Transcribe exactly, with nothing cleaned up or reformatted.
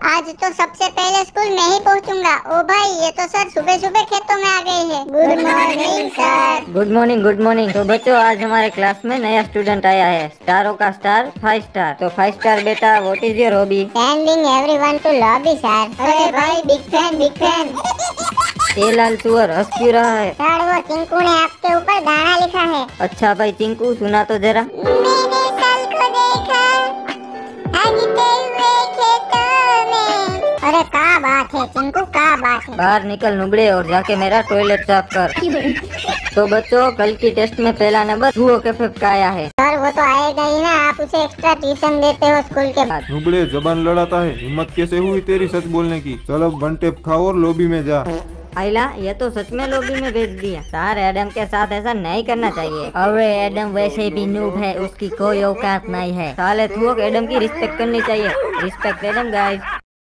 आज तो सबसे पहले स्कूल में ही पहुंचूंगा। ओ भाई, ये तो सर सुबह सुबह खेतों में आ गए हैं। Good morning sir. Good morning good morning. तो बच्चों, आज हमारे क्लास में नया स्टूडेंट आया है, स्टारों का स्टार, फाइव स्टार। तो फाइव स्टार बेटा, what is your hobby? Sending everyone to lobby sir. अरे भाई, बिग फैन बिग फैन। ये लाल सुअर हंस क्यों रहा है? सर, वो चिंकू ने आपके ऊपर गाना लिखा है। अच्छा भाई चिंकू, सुना तो जरा। मैंने साल को देखा भागते हुए खेतों में। अरे क्या बात है चिंकू, क्या बात है। बाहर निकल नुबड़े और जाके मेरा टॉयलेट साफ कर। तो बच्चों, कल की टेस्ट में पहला नंबर हुओ कैफे का आया है। सर, वो तो आएगा ही ना, आप उसे एक्स्ट्रा ट्यूशन देते हो स्कूल के बाद। नुबड़े, जबान लड़ाता है, हिम्मत कैसे हुई तेरी सच बोलने की? चल अब वन टेप खाओ और लॉबी में जा। आइला, ये तो सच में लॉबी में भेज दिया। सर, एडम के साथ ऐसा नहीं करना चाहिए। अरे एडम वैसे भी नूब है, उसकी कोई औकात नहीं है। साले थुओ, एडम की रिस्पेक्ट करनी चाहिए। Respect Adam guys.